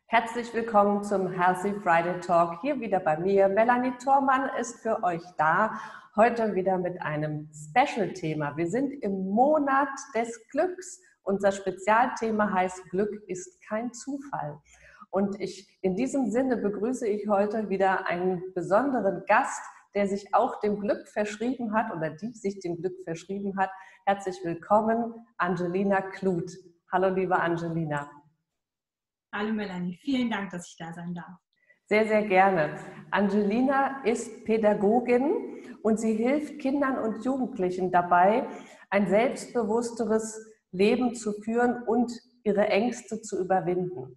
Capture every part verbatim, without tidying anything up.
Herzlich willkommen zum Healthy Friday Talk. Hier wieder bei mir. Melanie Thormann ist für euch da. Heute wieder mit einem Special-Thema. Wir sind im Monat des Glücks. Unser Spezialthema heißt Glück ist kein Zufall. Und ich, in diesem Sinne begrüße ich heute wieder einen besonderen Gast, der sich auch dem Glück verschrieben hat oder die sich dem Glück verschrieben hat. Herzlich willkommen, Angelina Kluth. Hallo, liebe Angelina. Hallo Melanie, vielen Dank, dass ich da sein darf. Sehr, sehr gerne. Angelina ist Pädagogin und sie hilft Kindern und Jugendlichen dabei, ein selbstbewussteres Leben zu führen und ihre Ängste zu überwinden.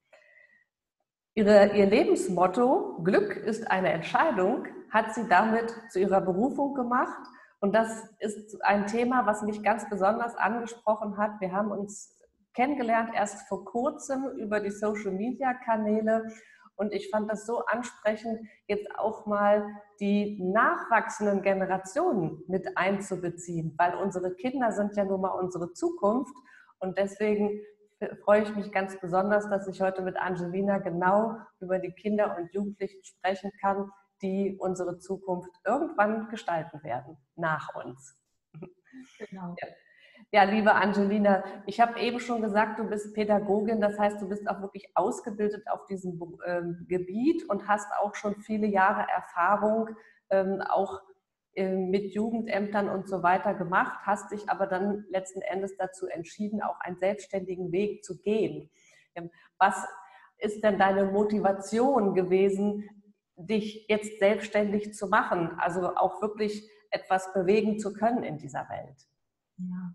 Ihre, ihr Lebensmotto, Glück ist eine Entscheidung, hat sie damit zu ihrer Berufung gemacht. Und das ist ein Thema, was mich ganz besonders angesprochen hat. Wir haben uns kennengelernt erst vor kurzem über die Social-Media-Kanäle und ich fand das so ansprechend, jetzt auch mal die nachwachsenden Generationen mit einzubeziehen, weil unsere Kinder sind ja nun mal unsere Zukunft und deswegen freue ich mich ganz besonders, dass ich heute mit Angelina genau über die Kinder und Jugendlichen sprechen kann, die unsere Zukunft irgendwann gestalten werden, nach uns. Genau. Ja. Ja, liebe Angelina, ich habe eben schon gesagt, du bist Pädagogin, das heißt, du bist auch wirklich ausgebildet auf diesem ähm, Gebiet und hast auch schon viele Jahre Erfahrung ähm, auch ähm, mit Jugendämtern und so weiter gemacht, hast dich aber dann letzten Endes dazu entschieden, auch einen selbstständigen Weg zu gehen. Ähm, was ist denn deine Motivation gewesen, dich jetzt selbstständig zu machen, also auch wirklich etwas bewegen zu können in dieser Welt? Ja.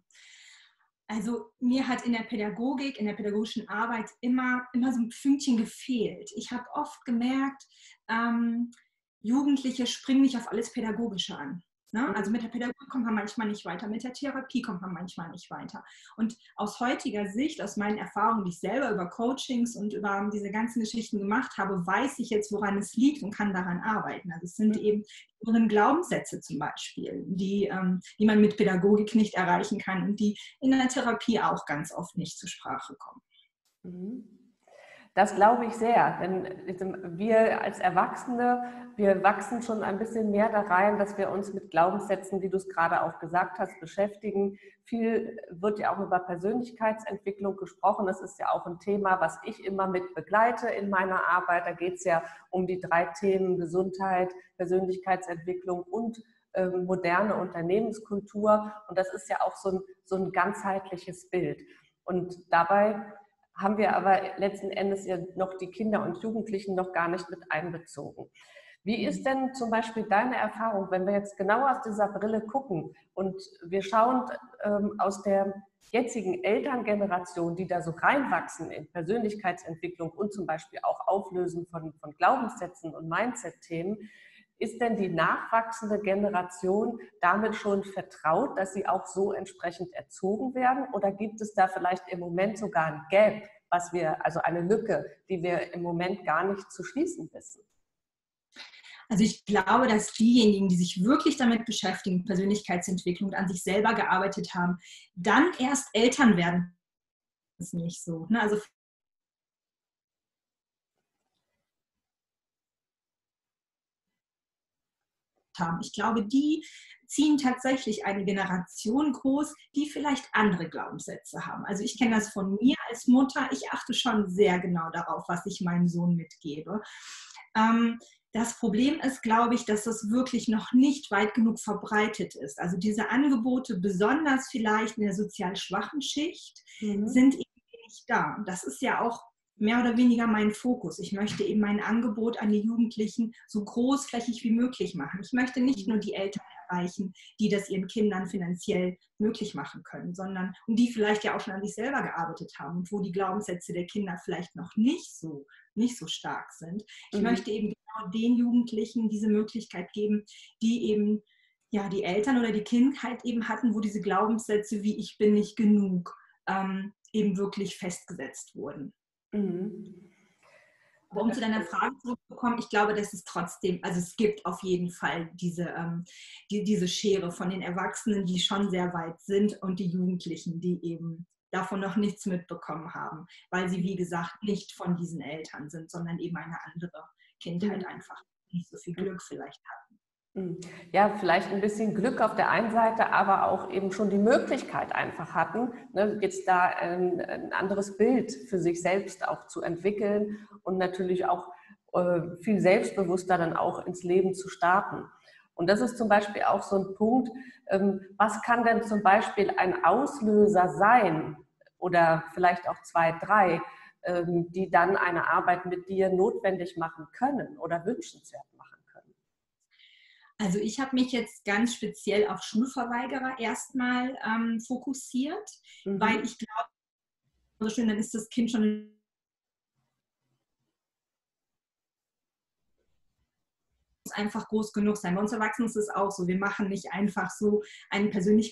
Also mir hat in der Pädagogik, in der pädagogischen Arbeit immer, immer so ein Fünkchen gefehlt. Ich habe oft gemerkt, ähm, Jugendliche springen nicht auf alles Pädagogische an. Ne? Also mit der Pädagogik kommt man manchmal nicht weiter, mit der Therapie kommt man manchmal nicht weiter. Und aus heutiger Sicht, aus meinen Erfahrungen, die ich selber über Coachings und über diese ganzen Geschichten gemacht habe, weiß ich jetzt, woran es liegt und kann daran arbeiten. Also es sind eben inneren Glaubenssätze zum Beispiel, die, ähm, die man mit Pädagogik nicht erreichen kann und die in der Therapie auch ganz oft nicht zur Sprache kommen. Das glaube ich sehr, denn wir als Erwachsene, wir wachsen schon ein bisschen mehr da rein, dass wir uns mit Glaubenssätzen, wie du es gerade auch gesagt hast, beschäftigen. Viel wird ja auch über Persönlichkeitsentwicklung gesprochen. Das ist ja auch ein Thema, was ich immer mit begleite in meiner Arbeit. Da geht es ja um die drei Themen Gesundheit, Persönlichkeitsentwicklung und äh, moderne Unternehmenskultur. Und das ist ja auch so ein, so ein ganzheitliches Bild. Und dabei haben wir aber letzten Endes ja noch die Kinder und Jugendlichen noch gar nicht mit einbezogen. Wie ist denn zum Beispiel deine Erfahrung, wenn wir jetzt genau aus dieser Brille gucken und wir schauen ähm, aus der jetzigen Elterngeneration, die da so reinwachsen in Persönlichkeitsentwicklung und zum Beispiel auch Auflösen von, von Glaubenssätzen und Mindset-Themen, ist denn die nachwachsende Generation damit schon vertraut, dass sie auch so entsprechend erzogen werden? Oder gibt es da vielleicht im Moment sogar ein Gap, was wir, also eine Lücke, die wir im Moment gar nicht zu schließen wissen? Also ich glaube, dass diejenigen, die sich wirklich damit beschäftigen, Persönlichkeitsentwicklung und an sich selber gearbeitet haben, dann erst Eltern werden. Das ist nicht so. Ne? Also haben. Ich glaube, die ziehen tatsächlich eine Generation groß, die vielleicht andere Glaubenssätze haben. Also ich kenne das von mir als Mutter. Ich achte schon sehr genau darauf, was ich meinem Sohn mitgebe. Ähm, das Problem ist, glaube ich, dass das wirklich noch nicht weit genug verbreitet ist. Also diese Angebote, besonders vielleicht in der sozial schwachen Schicht, mhm. sind eben nicht da. Und das ist ja auch mehr oder weniger mein Fokus. Ich möchte eben mein Angebot an die Jugendlichen so großflächig wie möglich machen. Ich möchte nicht nur die Eltern erreichen, die das ihren Kindern finanziell möglich machen können, sondern und die vielleicht ja auch schon an sich selber gearbeitet haben und wo die Glaubenssätze der Kinder vielleicht noch nicht so, nicht so stark sind. Ich mhm. möchte eben genau den Jugendlichen diese Möglichkeit geben, die eben ja, die Eltern oder die Kindheit eben hatten, wo diese Glaubenssätze wie ich bin nicht genug ähm, eben wirklich festgesetzt wurden. Mhm. Aber um zu deiner Frage zurückzukommen, ich glaube, dass es trotzdem, also es gibt auf jeden Fall diese, ähm, die, diese Schere von den Erwachsenen, die schon sehr weit sind und die Jugendlichen, die eben davon noch nichts mitbekommen haben, weil sie, wie gesagt, nicht von diesen Eltern sind, sondern eben eine andere Kindheit einfach nicht so viel Glück vielleicht hatten. Ja, vielleicht ein bisschen Glück auf der einen Seite, aber auch eben schon die Möglichkeit einfach hatten, ne, jetzt da ein, ein anderes Bild für sich selbst auch zu entwickeln und natürlich auch äh, viel selbstbewusster dann auch ins Leben zu starten. Und das ist zum Beispiel auch so ein Punkt, ähm, was kann denn zum Beispiel ein Auslöser sein oder vielleicht auch zwei, drei, ähm, die dann eine Arbeit mit dir notwendig machen können oder wünschenswert machen können? Also ich habe mich jetzt ganz speziell auf Schulverweigerer erstmal ähm, fokussiert, mhm. weil ich glaube, so schön, dann ist das Kind schon einfach groß genug sein. Bei uns Erwachsenen ist es auch so. Wir machen nicht einfach so ein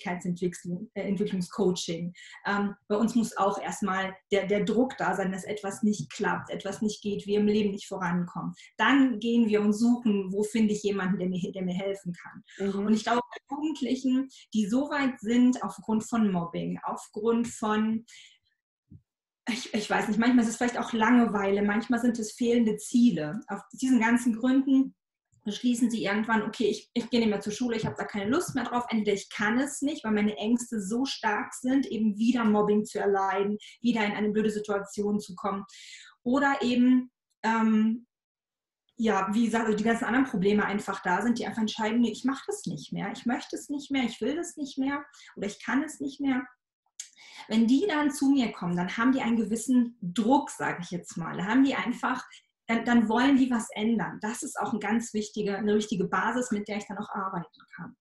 Persönlichkeitsentwicklungscoaching. Ähm, bei uns muss auch erstmal der, der Druck da sein, dass etwas nicht klappt, etwas nicht geht, wir im Leben nicht vorankommen. Dann gehen wir und suchen, wo finde ich jemanden, der mir, der mir helfen kann. Mhm. Und ich glaube, bei Jugendlichen, die so weit sind, aufgrund von Mobbing, aufgrund von Ich, ich weiß nicht, manchmal ist es vielleicht auch Langeweile, manchmal sind es fehlende Ziele. Auf diesen ganzen Gründen beschließen sie irgendwann, okay, ich, ich gehe nicht mehr zur Schule, ich habe da keine Lust mehr drauf, entweder ich kann es nicht, weil meine Ängste so stark sind, eben wieder Mobbing zu erleiden, wieder in eine blöde Situation zu kommen. Oder eben, ähm, ja, wie gesagt, die ganzen anderen Probleme einfach da sind, die einfach entscheiden, nee, ich mache das nicht mehr, ich möchte es nicht mehr, ich will das nicht mehr oder ich kann es nicht mehr. Wenn die dann zu mir kommen, dann haben die einen gewissen Druck, sage ich jetzt mal. Da haben die einfach, dann, dann wollen die was ändern. Das ist auch eine ganz wichtige, eine richtige Basis, mit der ich dann auch arbeiten kann.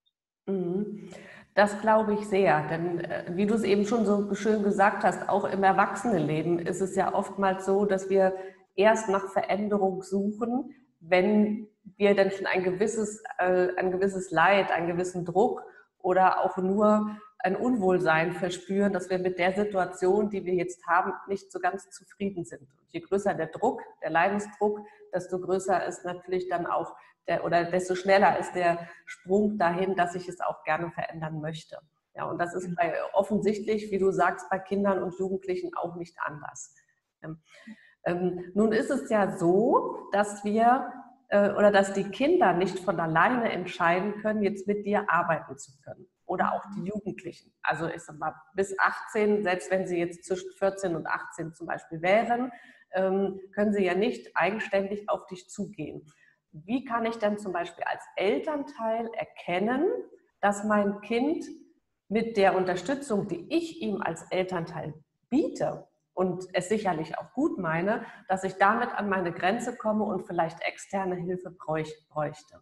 Das glaube ich sehr, denn wie du es eben schon so schön gesagt hast, auch im Erwachsenenleben ist es ja oftmals so, dass wir erst nach Veränderung suchen, wenn wir dann schon ein gewisses, äh, ein gewisses Leid, einen gewissen Druck oder auch nur ein Unwohlsein verspüren, dass wir mit der Situation, die wir jetzt haben, nicht so ganz zufrieden sind. Und je größer der Druck, der Leidensdruck, desto größer ist natürlich dann auch der, oder desto schneller ist der Sprung dahin, dass ich es auch gerne verändern möchte. Ja, und das ist bei, offensichtlich, wie du sagst, bei Kindern und Jugendlichen auch nicht anders. Ähm, ähm, nun ist es ja so, dass wir äh, oder dass die Kinder nicht von alleine entscheiden können, jetzt mit dir arbeiten zu können. Oder auch die Jugendlichen. Also ich sag mal, bis achtzehn, selbst wenn sie jetzt zwischen vierzehn und achtzehn zum Beispiel wären, ähm, können sie ja nicht eigenständig auf dich zugehen. Wie kann ich denn zum Beispiel als Elternteil erkennen, dass mein Kind mit der Unterstützung, die ich ihm als Elternteil biete und es sicherlich auch gut meine, dass ich damit an meine Grenze komme und vielleicht externe Hilfe bräuchte?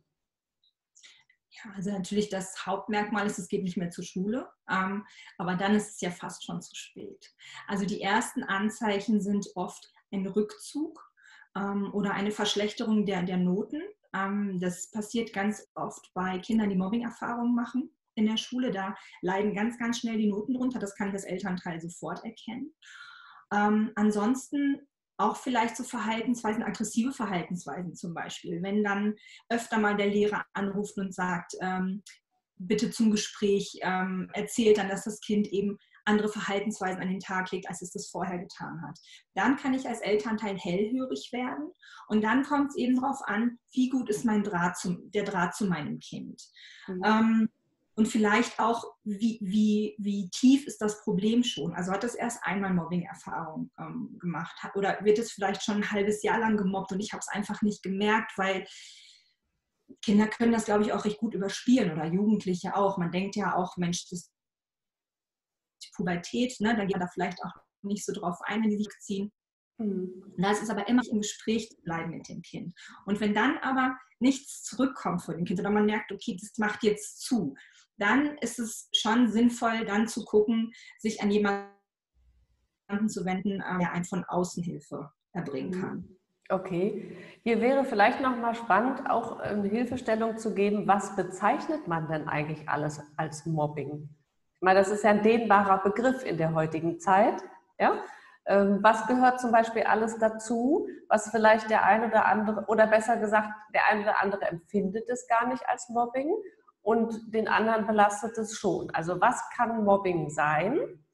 Ja, also natürlich das Hauptmerkmal ist, es geht nicht mehr zur Schule, ähm, aber dann ist es ja fast schon zu spät. Also die ersten Anzeichen sind oft ein Rückzug ähm, oder eine Verschlechterung der, der Noten. Ähm, das passiert ganz oft bei Kindern, die Mobbing-Erfahrungen machen in der Schule. Da leiden ganz, ganz schnell die Noten drunter. Das kann ich als Elternteil sofort erkennen. Ähm, ansonsten auch vielleicht so Verhaltensweisen, aggressive Verhaltensweisen zum Beispiel. Wenn dann öfter mal der Lehrer anruft und sagt, ähm, bitte zum Gespräch, ähm, erzählt dann, dass das Kind eben andere Verhaltensweisen an den Tag legt, als es das vorher getan hat. Dann kann ich als Elternteil hellhörig werden und dann kommt es eben darauf an, wie gut ist mein Draht zum, der Draht zu meinem Kind. Mhm. Ähm, Und vielleicht auch, wie, wie, wie tief ist das Problem schon? Also hat das erst einmal Mobbing-Erfahrung ähm, gemacht? Oder wird es vielleicht schon ein halbes Jahr lang gemobbt und ich habe es einfach nicht gemerkt, weil Kinder können das, glaube ich, auch recht gut überspielen oder Jugendliche auch. Man denkt ja auch, Mensch, das ist die Pubertät, ne? Da geht man da vielleicht auch nicht so drauf ein, wenn die sich ziehen. Mhm. Da ist es aber immer im Gespräch zu bleiben mit dem Kind. Und wenn dann aber nichts zurückkommt von dem Kind oder man merkt, okay, das macht jetzt zu, dann ist es schon sinnvoll, dann zu gucken, sich an jemanden zu wenden, der einen von außen Hilfe erbringen kann. Okay. Hier wäre vielleicht noch mal spannend, auch eine Hilfestellung zu geben, was bezeichnet man denn eigentlich alles als Mobbing? Ich meine, das ist ja ein dehnbarer Begriff in der heutigen Zeit. Ja? Was gehört zum Beispiel alles dazu, was vielleicht der eine oder andere, oder besser gesagt, der eine oder andere empfindet es gar nicht als Mobbing und den anderen belastet es schon. Also was kann Mobbing sein?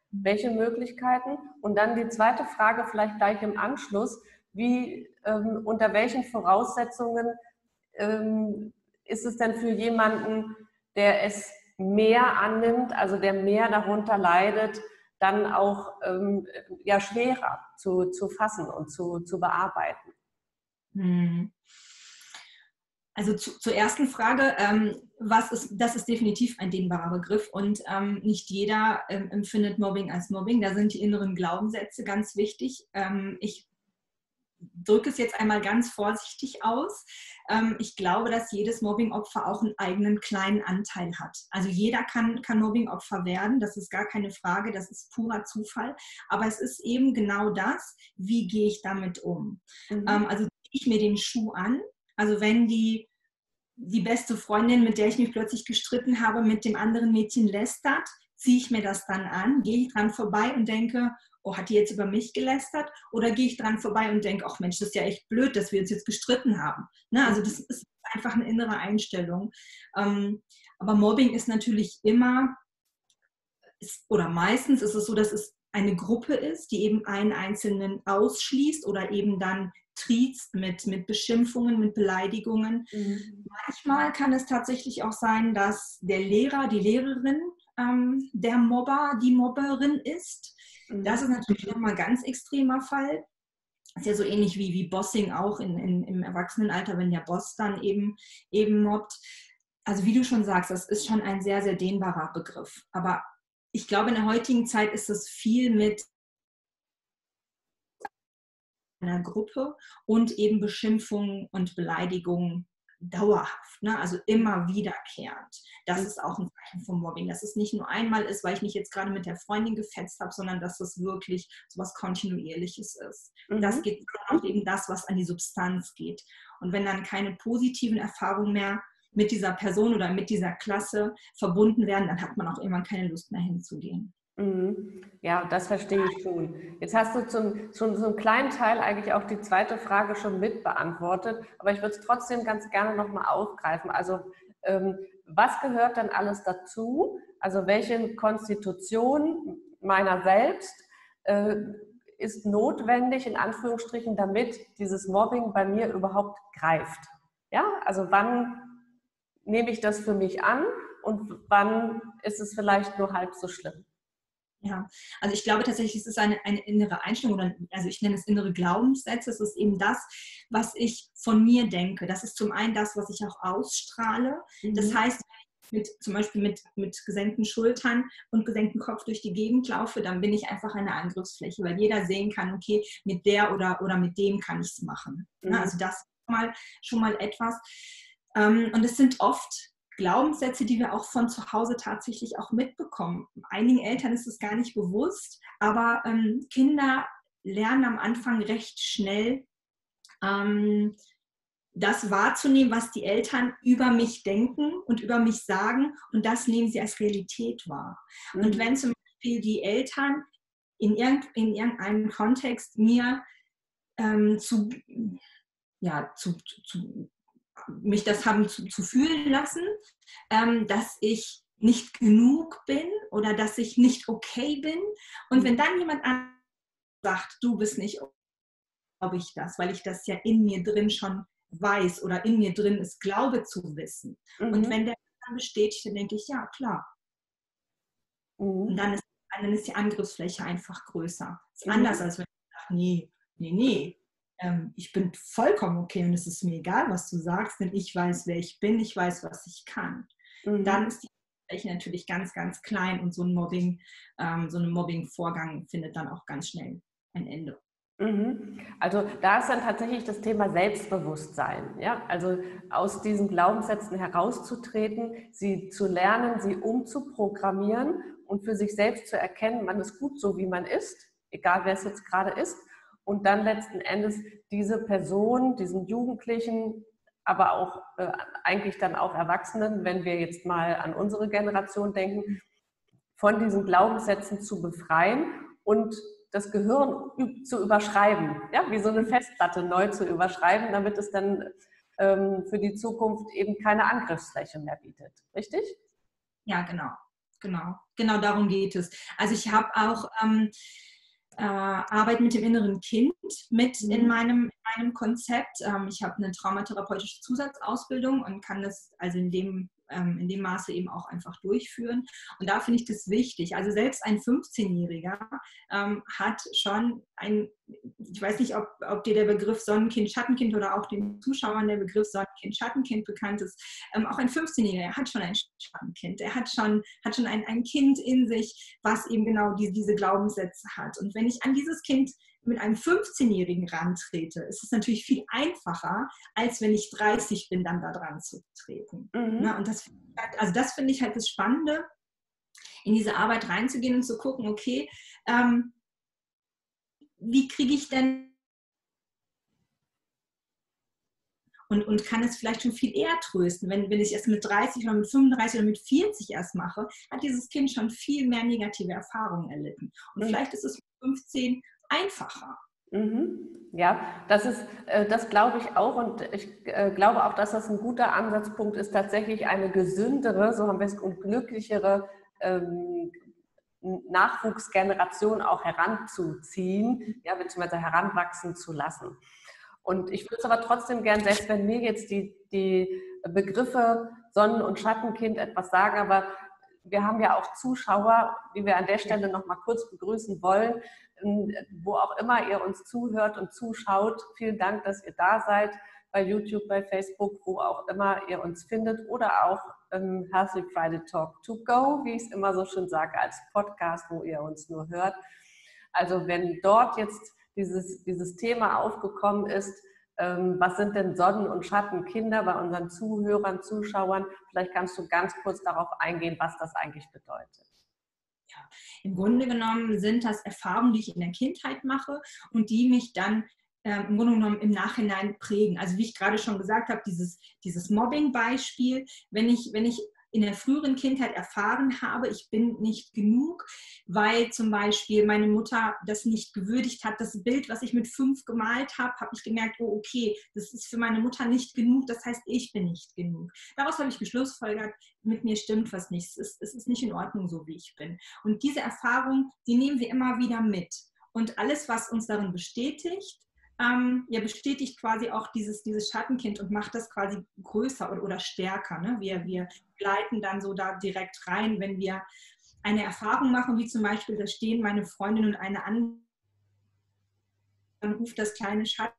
Welche Möglichkeiten? Und dann die zweite Frage vielleicht gleich im Anschluss, wie, ähm, unter welchen Voraussetzungen ähm, ist es denn für jemanden, der es mehr annimmt, also der mehr darunter leidet, dann auch ähm, ja, schwerer zu, zu fassen und zu, zu bearbeiten? Hm. Also zu, zur ersten Frage, ähm, was ist, das ist definitiv ein dehnbarer Begriff und ähm, nicht jeder ähm, empfindet Mobbing als Mobbing. Da sind die inneren Glaubenssätze ganz wichtig. Ähm, ich drücke es jetzt einmal ganz vorsichtig aus. Ähm, ich glaube, dass jedes Mobbing-Opfer auch einen eigenen kleinen Anteil hat. Also jeder kann, kann Mobbing-Opfer werden, das ist gar keine Frage, das ist purer Zufall. Aber es ist eben genau das, wie gehe ich damit um? Mhm. Ähm, also ziehe ich mir den Schuh an. Also wenn die, die beste Freundin, mit der ich mich plötzlich gestritten habe, mit dem anderen Mädchen lästert, ziehe ich mir das dann an, gehe ich dran vorbei und denke, oh, hat die jetzt über mich gelästert? Oder gehe ich dran vorbei und denke, ach Mensch, das ist ja echt blöd, dass wir uns jetzt gestritten haben. Ne? Also das ist einfach eine innere Einstellung. Ähm, aber Mobbing ist natürlich immer, ist, oder meistens ist es so, dass es eine Gruppe ist, die eben einen Einzelnen ausschließt oder eben dann triezt mit, mit Beschimpfungen, mit Beleidigungen. Mhm. Manchmal kann es tatsächlich auch sein, dass der Lehrer, die Lehrerin ähm, der Mobber, die Mobberin ist. Mhm. Das ist natürlich nochmal ein ganz extremer Fall. Das ist ja so ähnlich wie, wie Bossing auch in, in, im Erwachsenenalter, wenn der Boss dann eben, eben mobbt. Also wie du schon sagst, das ist schon ein sehr, sehr dehnbarer Begriff. Aber ich glaube, in der heutigen Zeit ist es viel mit einer Gruppe und eben Beschimpfungen und Beleidigungen dauerhaft, ne? Also immer wiederkehrend. Das ist auch ein Zeichen von Mobbing, dass es nicht nur einmal ist, weil ich mich jetzt gerade mit der Freundin gefetzt habe, sondern dass es wirklich so was Kontinuierliches ist. Mhm. Das geht auch eben das, was an die Substanz geht. Und wenn dann keine positiven Erfahrungen mehr mit dieser Person oder mit dieser Klasse verbunden werden, dann hat man auch irgendwann keine Lust mehr hinzugehen. Ja, das verstehe ich schon. Jetzt hast du zum, schon so einen kleinen Teil eigentlich auch die zweite Frage schon mit beantwortet, aber ich würde es trotzdem ganz gerne nochmal aufgreifen. Also ähm, was gehört denn alles dazu? Also welche Konstitution meiner selbst äh, ist notwendig, in Anführungsstrichen, damit dieses Mobbing bei mir überhaupt greift? Ja, also wann nehme ich das für mich an und wann ist es vielleicht nur halb so schlimm? Ja, also ich glaube tatsächlich, es ist eine, eine innere Einstellung, oder also ich nenne es innere Glaubenssätze. Es ist eben das, was ich von mir denke. Das ist zum einen das, was ich auch ausstrahle. Mhm. Das heißt, mit, zum Beispiel mit, mit gesenkten Schultern und gesenktem Kopf durch die Gegend laufe, dann bin ich einfach eine Angriffsfläche, weil jeder sehen kann, okay, mit der oder, oder mit dem kann ich es machen. Mhm. Also das ist mal, schon mal etwas. Und es sind oft Glaubenssätze, die wir auch von zu Hause tatsächlich auch mitbekommen. Einigen Eltern ist es gar nicht bewusst, aber ähm, Kinder lernen am Anfang recht schnell, ähm, das wahrzunehmen, was die Eltern über mich denken und über mich sagen, und das nehmen sie als Realität wahr. Mhm. Und wenn zum Beispiel die Eltern in, irgend, in irgendeinem Kontext mir ähm, zu, ja, zu, zu mich das haben zu, zu fühlen lassen, ähm, dass ich nicht genug bin oder dass ich nicht okay bin. Und wenn dann jemand sagt, du bist nicht okay, glaube ich das, weil ich das ja in mir drin schon weiß oder in mir drin ist, glaube zu wissen. Mhm. Und wenn der dann bestätigt, dann denke ich, ja, klar. Mhm. Und dann ist, dann ist die Angriffsfläche einfach größer. Das ist mhm. anders, als wenn ich sage, nee, nee, nee. Ich bin vollkommen okay und es ist mir egal, was du sagst, denn ich weiß, wer ich bin, ich weiß, was ich kann. Mhm. Dann ist die Fläche natürlich ganz, ganz klein und so ein Mobbing, ähm, so ein Mobbing-Vorgang findet dann auch ganz schnell ein Ende. Mhm. Also da ist dann tatsächlich das Thema Selbstbewusstsein, ja? Also aus diesen Glaubenssätzen herauszutreten, sie zu lernen, sie umzuprogrammieren und für sich selbst zu erkennen, man ist gut so, wie man ist, egal wer es jetzt gerade ist. Und dann letzten Endes diese Person, diesen Jugendlichen, aber auch äh, eigentlich dann auch Erwachsenen, wenn wir jetzt mal an unsere Generation denken, von diesen Glaubenssätzen zu befreien und das Gehirn zu überschreiben, ja, wie so eine Festplatte neu zu überschreiben, damit es dann ähm, für die Zukunft eben keine Angriffsfläche mehr bietet. Richtig? Ja, genau. genau, genau darum geht es. Also ich habe auch ähm, äh, Arbeit mit dem inneren Kind mit in Mhm. meinem, in meinem Konzept. Ähm, ich habe eine traumatherapeutische Zusatzausbildung und kann das also in dem, ähm, in dem Maße eben auch einfach durchführen. Und da finde ich das wichtig. Also selbst ein fünfzehnjähriger ähm, hat schon ein, ich weiß nicht, ob, ob dir der Begriff Sonnenkind, Schattenkind oder auch den Zuschauern der Begriff Sonnenkind, Schattenkind bekannt ist. Ähm, auch ein fünfzehnjähriger hat schon ein Schattenkind. Er hat schon, hat schon ein, ein Kind in sich, was eben genau die, diese Glaubenssätze hat. Und wenn ich an dieses Kind mit einem fünfzehnjährigen rantrete, ist es natürlich viel einfacher, als wenn ich dreißig bin, dann da dran zu treten. Ne? Mhm. Und das, also das finde ich halt das Spannende, in diese Arbeit reinzugehen und zu gucken, okay, ähm, wie kriege ich denn und, und kann es vielleicht schon viel eher trösten. Wenn, wenn ich es mit dreißig oder mit fünfunddreißig oder mit vierzig erst mache, hat dieses Kind schon viel mehr negative Erfahrungen erlitten. Und Mhm. vielleicht ist es mit fünfzehn einfacher. Mhm. Ja, das ist, äh, das glaube ich auch und ich äh, glaube auch, dass das ein guter Ansatzpunkt ist, tatsächlich eine gesündere, so haben wir es, und glücklichere ähm, Nachwuchsgeneration auch heranzuziehen, ja, beziehungsweise heranwachsen zu lassen. Und ich würde es aber trotzdem gern, selbst wenn mir jetzt die, die Begriffe Sonnen- und Schattenkind etwas sagen, aber wir haben ja auch Zuschauer, die wir an der Ja. Stelle noch mal kurz begrüßen wollen, wo auch immer ihr uns zuhört und zuschaut. Vielen Dank, dass ihr da seid, bei YouTube, bei Facebook, wo auch immer ihr uns findet oder auch im Healthy Friday Talk to Go, wie ich es immer so schön sage, als Podcast, wo ihr uns nur hört. Also wenn dort jetzt dieses, dieses Thema aufgekommen ist, ähm, was sind denn Sonnen- und Schattenkinder bei unseren Zuhörern, Zuschauern, vielleicht kannst du ganz kurz darauf eingehen, was das eigentlich bedeutet. Ja, im Grunde genommen sind das Erfahrungen, die ich in der Kindheit mache und die mich dann äh, im Grunde genommen im Nachhinein prägen. Also wie ich gerade schon gesagt habe, dieses, dieses Mobbing-Beispiel, wenn ich, wenn ich in der früheren Kindheit erfahren habe, ich bin nicht genug, weil zum Beispiel meine Mutter das nicht gewürdigt hat. Das Bild, was ich mit fünf gemalt habe, habe ich gemerkt, oh okay, das ist für meine Mutter nicht genug, das heißt, ich bin nicht genug. Daraus habe ich geschlussfolgert, mit mir stimmt was nicht, es ist, es ist nicht in Ordnung, so wie ich bin. Und diese Erfahrung, die nehmen wir immer wieder mit. Und alles, was uns darin bestätigt, ähm, ja, bestätigt quasi auch dieses, dieses Schattenkind und macht das quasi größer oder, oder stärker. Ne? Wir, wir gleiten dann so da direkt rein, wenn wir eine Erfahrung machen, wie zum Beispiel, da stehen meine Freundin und eine andere, dann ruft das kleine Schatten,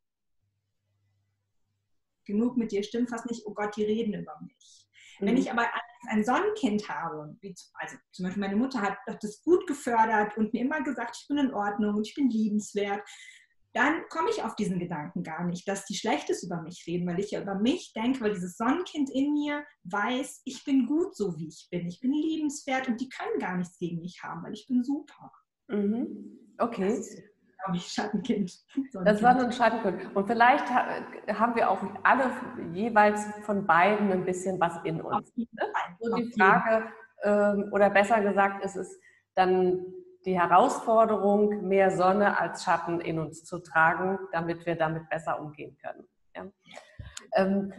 genug mit dir, stimmt fast nicht, oh Gott, die reden über mich. Wenn Mhm. ich aber ein Sonnenkind habe, wie, also zum Beispiel meine Mutter hat das gut gefördert und mir immer gesagt, ich bin in Ordnung und ich bin liebenswert, dann komme ich auf diesen Gedanken gar nicht, dass die Schlechtes über mich reden, weil ich ja über mich denke, weil dieses Sonnenkind in mir weiß, ich bin gut so, wie ich bin. Ich bin liebenswert und die können gar nichts gegen mich haben, weil ich bin super. Mhm. Das Okay. ist, glaube ich, Schattenkind, Das war nur Sonnenkind. ein Schattenkind. Und vielleicht haben wir auch alle jeweils von beiden ein bisschen was in Auf uns. jeden Ne? Fall, Nur auf die jeden Frage, ähm, oder besser gesagt, ist es dann die Herausforderung, mehr Sonne als Schatten in uns zu tragen, damit wir damit besser umgehen können. Ja? Ähm,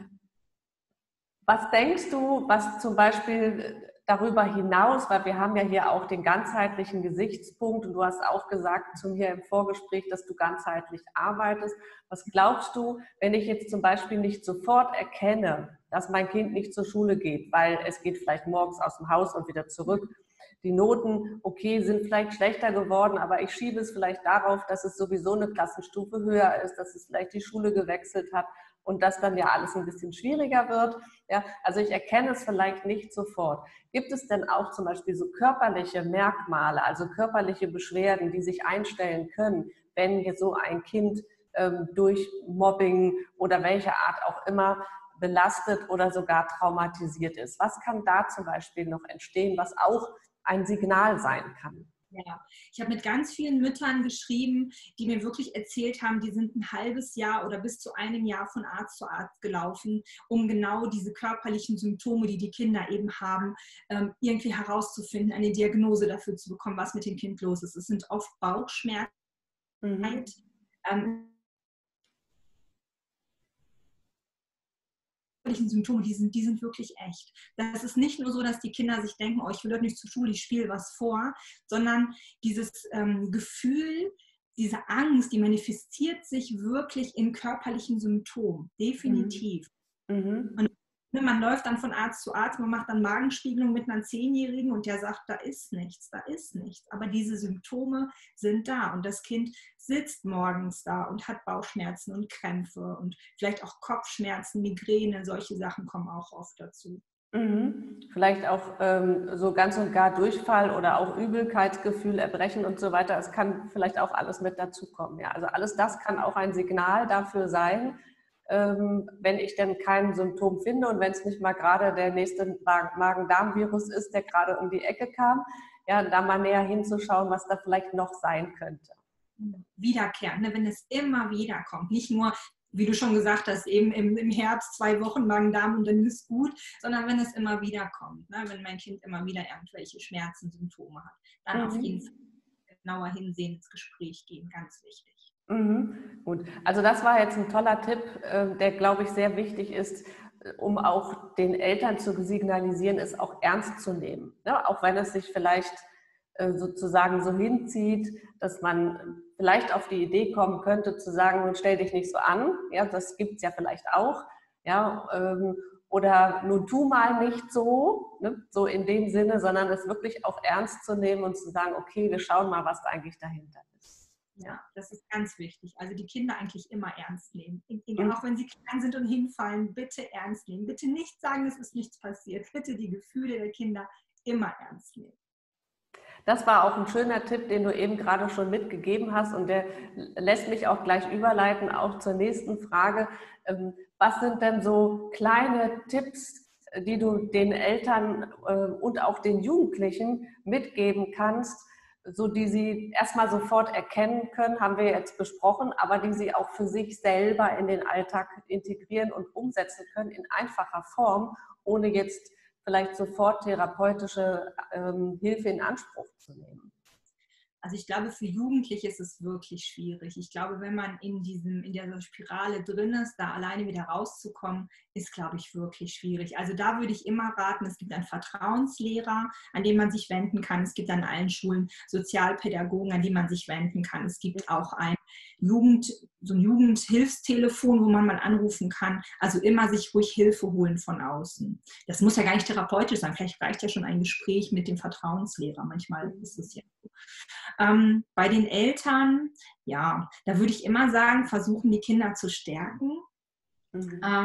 Was denkst du, was zum Beispiel darüber hinaus, weil wir haben ja hier auch den ganzheitlichen Gesichtspunkt und du hast auch gesagt zu mir im Vorgespräch, dass du ganzheitlich arbeitest. Was glaubst du, wenn ich jetzt zum Beispiel nicht sofort erkenne, dass mein Kind nicht zur Schule geht, weil es geht vielleicht morgens aus dem Haus und wieder zurück, die Noten, okay, sind vielleicht schlechter geworden, aber ich schiebe es vielleicht darauf, dass es sowieso eine Klassenstufe höher ist, dass es vielleicht die Schule gewechselt hat und das dann ja alles ein bisschen schwieriger wird. Ja, also ich erkenne es vielleicht nicht sofort. Gibt es denn auch zum Beispiel so körperliche Merkmale, also körperliche Beschwerden, die sich einstellen können, wenn hier so ein Kind ähm, durch Mobbing oder welche Art auch immer belastet oder sogar traumatisiert ist? Was kann da zum Beispiel noch entstehen, was auch ein Signal sein kann? Ja, ich habe mit ganz vielen Müttern geschrieben, die mir wirklich erzählt haben, die sind ein halbes Jahr oder bis zu einem Jahr von Arzt zu Arzt gelaufen, um genau diese körperlichen Symptome, die die Kinder eben haben, irgendwie herauszufinden, eine Diagnose dafür zu bekommen, was mit dem Kind los ist. Es sind oft Bauchschmerzen, Mhm. ähm, Symptome, die sind, die sind wirklich echt. Das ist nicht nur so, dass die Kinder sich denken, oh, ich will heute nicht zur Schule, ich spiele was vor, sondern dieses ähm, Gefühl, diese Angst, die manifestiert sich wirklich in körperlichen Symptomen, definitiv. Mhm. Und man läuft dann von Arzt zu Arzt, man macht dann Magenspiegelung mit einer Zehnjährigen und der sagt, da ist nichts, da ist nichts. Aber diese Symptome sind da und das Kind sitzt morgens da und hat Bauchschmerzen und Krämpfe und vielleicht auch Kopfschmerzen, Migräne, solche Sachen kommen auch oft dazu. Mhm. Vielleicht auch ähm, so ganz und gar Durchfall oder auch Übelkeitsgefühl, Erbrechen und so weiter. Es kann vielleicht auch alles mit dazukommen. Ja? Also alles das kann auch ein Signal dafür sein, ähm, wenn ich denn kein Symptom finde und wenn es nicht mal gerade der nächste Magen-Darm-Virus ist, der gerade um die Ecke kam, ja, da mal näher hinzuschauen, was da vielleicht noch sein könnte. Wiederkehrend, ne? Wenn es immer wieder kommt, nicht nur, wie du schon gesagt hast, eben im, im Herbst zwei Wochen Magen-Darm und dann ist gut, sondern wenn es immer wieder kommt, ne? Wenn mein Kind immer wieder irgendwelche Schmerzen, Symptome hat, dann Mhm. auf jeden Fall genauer hinsehen, ins Gespräch gehen, ganz wichtig. Mhm. Gut, also das war jetzt ein toller Tipp, der, glaube ich, sehr wichtig ist, um auch den Eltern zu signalisieren, es auch ernst zu nehmen. Ja, auch wenn es sich vielleicht sozusagen so hinzieht, dass man vielleicht auf die Idee kommen könnte, zu sagen, nun stell dich nicht so an. Ja, das gibt es ja vielleicht auch. Ja, oder nun tu mal nicht so, ne, so in dem Sinne, sondern es wirklich auch ernst zu nehmen und zu sagen, okay, wir schauen mal, was eigentlich dahinter ist. Ja, das ist ganz wichtig. Also die Kinder eigentlich immer ernst nehmen. Mhm. Auch wenn sie klein sind und hinfallen, bitte ernst nehmen. Bitte nicht sagen, es ist nichts passiert. Bitte die Gefühle der Kinder immer ernst nehmen. Das war auch ein schöner Tipp, den du eben gerade schon mitgegeben hast und der lässt mich auch gleich überleiten, auch zur nächsten Frage. Was sind denn so kleine Tipps, die du den Eltern und auch den Jugendlichen mitgeben kannst, so die sie erstmal sofort erkennen können, haben wir jetzt besprochen, aber die sie auch für sich selber in den Alltag integrieren und umsetzen können in einfacher Form, ohne jetzt vielleicht sofort therapeutische ähm, Hilfe in Anspruch zu nehmen? Also ich glaube, für Jugendliche ist es wirklich schwierig. Ich glaube, wenn man in, diesem, in dieser Spirale drin ist, da alleine wieder rauszukommen, ist, glaube ich, wirklich schwierig. Also da würde ich immer raten, es gibt einen Vertrauenslehrer, an den man sich wenden kann. Es gibt an allen Schulen Sozialpädagogen, an die man sich wenden kann. Es gibt auch ein Jugend, so ein Jugendhilfstelefon, wo man mal anrufen kann. Also immer sich ruhig Hilfe holen von außen. Das muss ja gar nicht therapeutisch sein. Vielleicht reicht ja schon ein Gespräch mit dem Vertrauenslehrer. Manchmal ist es ja so. Ähm, bei den Eltern, ja, da würde ich immer sagen, versuchen die Kinder zu stärken. Mhm. Ähm,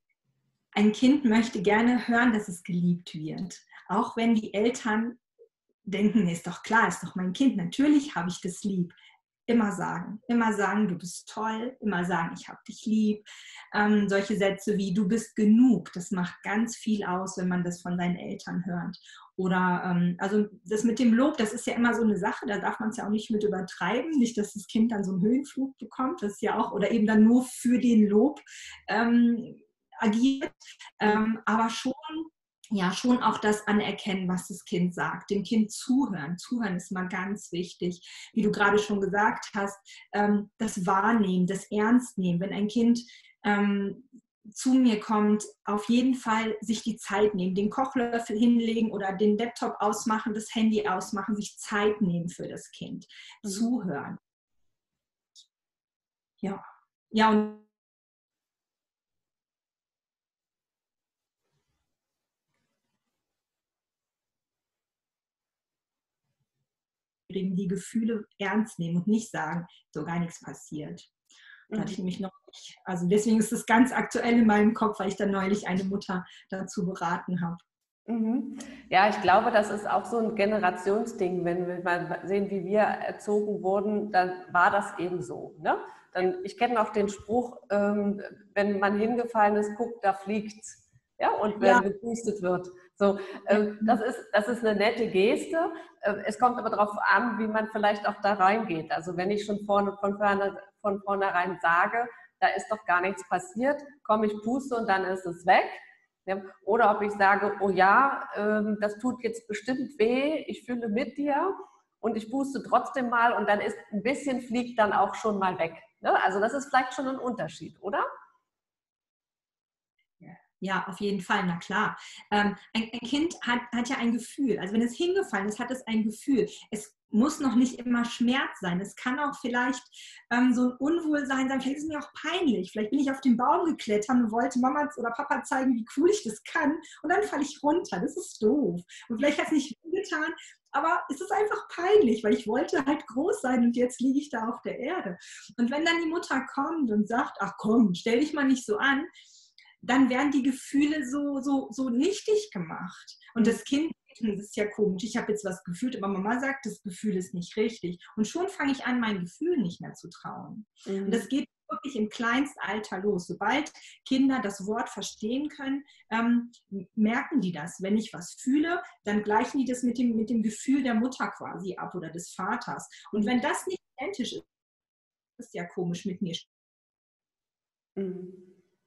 ein Kind möchte gerne hören, dass es geliebt wird. Auch wenn die Eltern denken, ist doch klar, ist doch mein Kind, natürlich habe ich das lieb. Immer sagen, immer sagen, du bist toll, immer sagen, ich habe dich lieb. Ähm, solche Sätze wie, du bist genug, das macht ganz viel aus, wenn man das von seinen Eltern hört. Oder, ähm, also das mit dem Lob, das ist ja immer so eine Sache, da darf man es ja auch nicht mit übertreiben, nicht, dass das Kind dann so einen Höhenflug bekommt, das ist ja auch, oder eben dann nur für den Lob ähm, agiert, ähm, aber schon, ja, schon auch das anerkennen, was das Kind sagt, dem Kind zuhören. Zuhören ist mal ganz wichtig. Wie du gerade schon gesagt hast, ähm, das Wahrnehmen, das Ernstnehmen. Wenn ein Kind ähm, zu mir kommt, auf jeden Fall sich die Zeit nehmen, den Kochlöffel hinlegen oder den Laptop ausmachen, das Handy ausmachen, sich Zeit nehmen für das Kind. Mhm. Zuhören. Ja, ja und die Gefühle ernst nehmen und nicht sagen, so gar nichts passiert. Da hatte ich nämlich noch nicht. Also deswegen ist es ganz aktuell in meinem Kopf, weil ich dann neulich eine Mutter dazu beraten habe. Mhm. Ja, ich glaube, das ist auch so ein Generationsding. Wenn wir mal sehen, wie wir erzogen wurden, dann war das eben so. Ne? Dann, ich kenne auch den Spruch, ähm, wenn man hingefallen ist, guckt, da fliegt's. Ja, und wenn ja. gepustet wird. So, ähm, das ist, das ist eine nette Geste. Es kommt aber darauf an, wie man vielleicht auch da reingeht. Also wenn ich schon vorne, von, vorne, von vornherein sage, da ist doch gar nichts passiert, komme ich puste und dann ist es weg. Ja, oder ob ich sage, oh ja, ähm, das tut jetzt bestimmt weh, ich fühle mit dir und ich puste trotzdem mal und dann ist ein bisschen fliegt dann auch schon mal weg. Ne? Also das ist vielleicht schon ein Unterschied, oder? Ja, auf jeden Fall, na klar. Ähm, ein, ein Kind hat, hat ja ein Gefühl. Also wenn es hingefallen ist, hat es ein Gefühl. Es muss noch nicht immer Schmerz sein. Es kann auch vielleicht ähm, so ein Unwohlsein sein. Vielleicht ist es mir auch peinlich. Vielleicht bin ich auf den Baum geklettert und wollte Mama oder Papa zeigen, wie cool ich das kann. Und dann falle ich runter. Das ist doof. Und vielleicht hat es nicht wehgetan, aber es ist einfach peinlich, weil ich wollte halt groß sein und jetzt liege ich da auf der Erde. Und wenn dann die Mutter kommt und sagt, ach komm, stell dich mal nicht so an, dann werden die Gefühle so, so, so nichtig gemacht. Und das Kind, das ist ja komisch, ich habe jetzt was gefühlt, aber Mama sagt, das Gefühl ist nicht richtig. Und schon fange ich an, mein Gefühl nicht mehr zu trauen. Mhm. Und das geht wirklich im Kleinstalter los. Sobald Kinder das Wort verstehen können, ähm, merken die das. Wenn ich was fühle, dann gleichen die das mit dem, mit dem Gefühl der Mutter quasi ab oder des Vaters. Und wenn das nicht identisch ist, ist ja komisch mit mir. Mhm.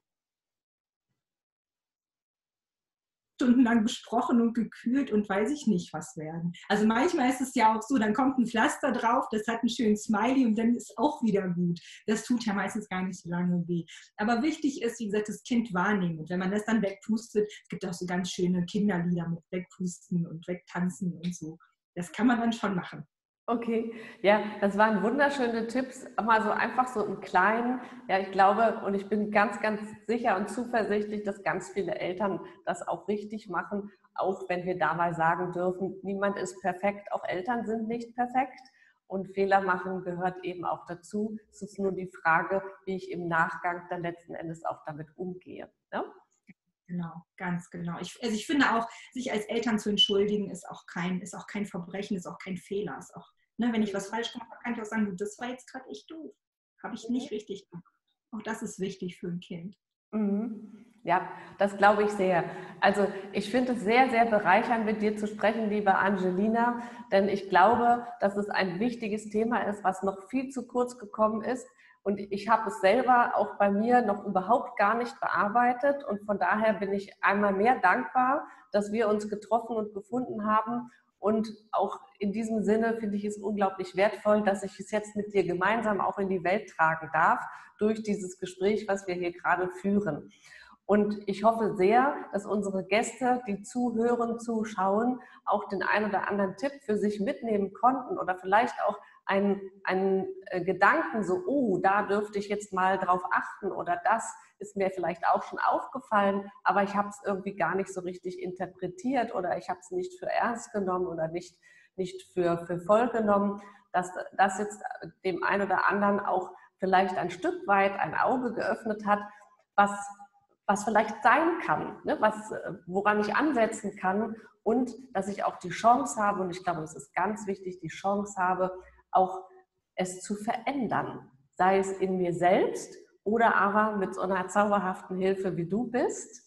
Stundenlang besprochen und gekühlt und weiß ich nicht was werden. Also manchmal ist es ja auch so, dann kommt ein Pflaster drauf, das hat einen schönen Smiley und dann ist auch wieder gut. Das tut ja meistens gar nicht so lange weh. Aber wichtig ist, wie gesagt, das Kind wahrnehmen. Und wenn man das dann wegpustet, es gibt auch so ganz schöne Kinderlieder mit Wegpusten und Wegtanzen und so. Das kann man dann schon machen. Okay, ja, das waren wunderschöne Tipps, mal so einfach so im Kleinen. Ja, ich glaube und ich bin ganz, ganz sicher und zuversichtlich, dass ganz viele Eltern das auch richtig machen, auch wenn wir dabei sagen dürfen, niemand ist perfekt, auch Eltern sind nicht perfekt und Fehler machen gehört eben auch dazu. Es ist nur die Frage, wie ich im Nachgang dann letzten Endes auch damit umgehe. Ja? Genau, ganz genau. Ich, also ich finde auch, sich als Eltern zu entschuldigen, ist auch kein, ist auch kein Verbrechen, ist auch kein Fehler. Ist auch, ne, wenn ich was falsch gemacht habe, kann ich auch sagen, das war jetzt gerade echt doof. Habe ich nicht richtig gemacht. Auch das ist wichtig für ein Kind. Mhm. Ja, das glaube ich sehr. Also ich finde es sehr, sehr bereichernd, mit dir zu sprechen, liebe Angelina, denn ich glaube, dass es ein wichtiges Thema ist, was noch viel zu kurz gekommen ist. Und ich habe es selber auch bei mir noch überhaupt gar nicht bearbeitet. Und von daher bin ich einmal mehr dankbar, dass wir uns getroffen und gefunden haben. Und auch in diesem Sinne finde ich es unglaublich wertvoll, dass ich es jetzt mit dir gemeinsam auch in die Welt tragen darf, durch dieses Gespräch, was wir hier gerade führen. Und ich hoffe sehr, dass unsere Gäste, die zuhören, zuschauen, auch den einen oder anderen Tipp für sich mitnehmen konnten oder vielleicht auch einen, einen Gedanken, so, oh, da dürfte ich jetzt mal drauf achten oder das ist mir vielleicht auch schon aufgefallen, aber ich habe es irgendwie gar nicht so richtig interpretiert oder ich habe es nicht für ernst genommen oder nicht, nicht für, für voll genommen, dass das jetzt dem einen oder anderen auch vielleicht ein Stück weit ein Auge geöffnet hat, was, was vielleicht sein kann, ne? Was, woran ich ansetzen kann und dass ich auch die Chance habe, und ich glaube, das ist ganz wichtig, die Chance habe, auch es zu verändern, sei es in mir selbst oder aber mit so einer zauberhaften Hilfe, wie du bist.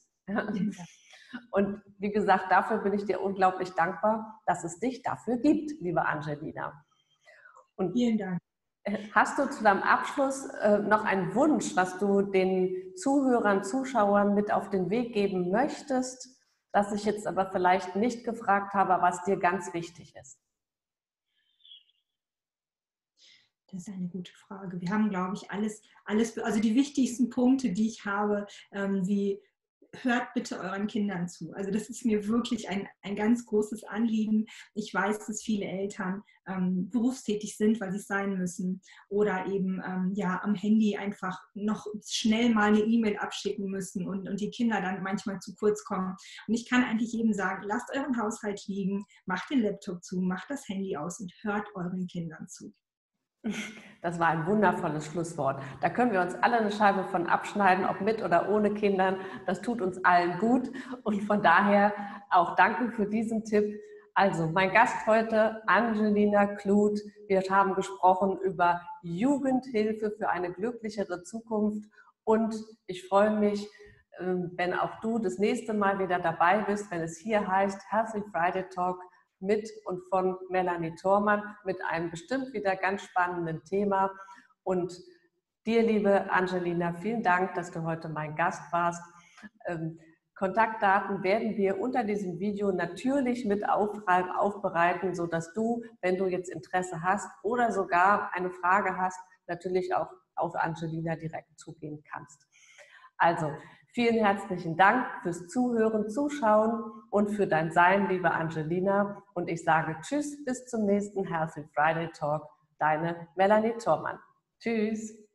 Und wie gesagt, dafür bin ich dir unglaublich dankbar, dass es dich dafür gibt, liebe Angelina. Und vielen Dank. Hast du zu deinem Abschluss äh, noch einen Wunsch, was du den Zuhörern, Zuschauern mit auf den Weg geben möchtest, das ich jetzt aber vielleicht nicht gefragt habe, was dir ganz wichtig ist? Das ist eine gute Frage. Wir haben, glaube ich, alles, alles, also die wichtigsten Punkte, die ich habe, ähm, wie hört bitte euren Kindern zu. Also das ist mir wirklich ein, ein ganz großes Anliegen. Ich weiß, dass viele Eltern ähm, berufstätig sind, weil sie es sein müssen oder eben ähm, ja, am Handy einfach noch schnell mal eine E-Mail abschicken müssen und, und die Kinder dann manchmal zu kurz kommen. Und ich kann eigentlich jedem sagen, lasst euren Haushalt liegen, macht den Laptop zu, macht das Handy aus und hört euren Kindern zu. Das war ein wundervolles Schlusswort. Da können wir uns alle eine Scheibe von abschneiden, ob mit oder ohne Kindern. Das tut uns allen gut. Und von daher auch danke für diesen Tipp. Also mein Gast heute, Angelina Kluth. Wir haben gesprochen über Jugendhilfe für eine glücklichere Zukunft. Und ich freue mich, wenn auch du das nächste Mal wieder dabei bist, wenn es hier heißt Healthy Friday Talk mit und von Melanie Thormann mit einem bestimmt wieder ganz spannenden Thema. Und dir, liebe Angelina, vielen Dank, dass du heute mein Gast warst. Ähm, Kontaktdaten werden wir unter diesem Video natürlich mit aufbereiten, sodass du, wenn du jetzt Interesse hast oder sogar eine Frage hast, natürlich auch auf Angelina direkt zugehen kannst. Also, vielen herzlichen Dank fürs Zuhören, Zuschauen und für dein Sein, liebe Angelina. Und ich sage Tschüss, bis zum nächsten Healthy Friday Talk. Deine Melanie Thormann. Tschüss.